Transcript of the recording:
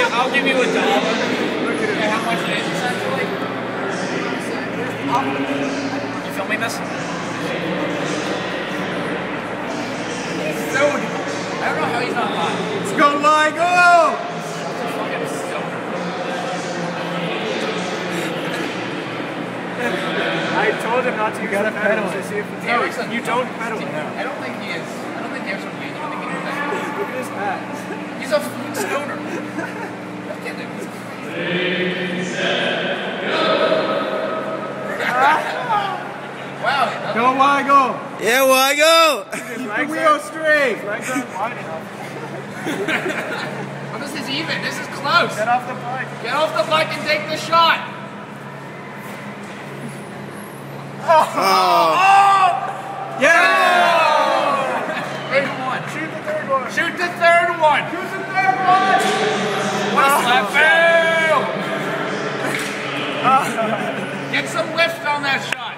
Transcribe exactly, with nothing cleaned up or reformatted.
give, I'll give you a dollar. Okay, how much it is essentially? You filming this? He's so. I don't know how he's not hot. Let's go, Michael! Fucking stoner. I told him not to. You gotta pedal it. See if it's No, no, you don't pedal it. I don't think he is. I don't think there's some manual. I think he is. Look at his hat. He's a fucking stoner. Look at him. Wow. Go, Michael! Yeah, why go? Keep the wheel straight. His legs aren't wide enough. Well, this is even. This is close. Get off the bike. Get off the bike and take the shot. Oh. Oh! Yeah! Third one. Shoot the third one. Shoot the third one. Shoot the third one. What a slap fail! Get some lift on that shot.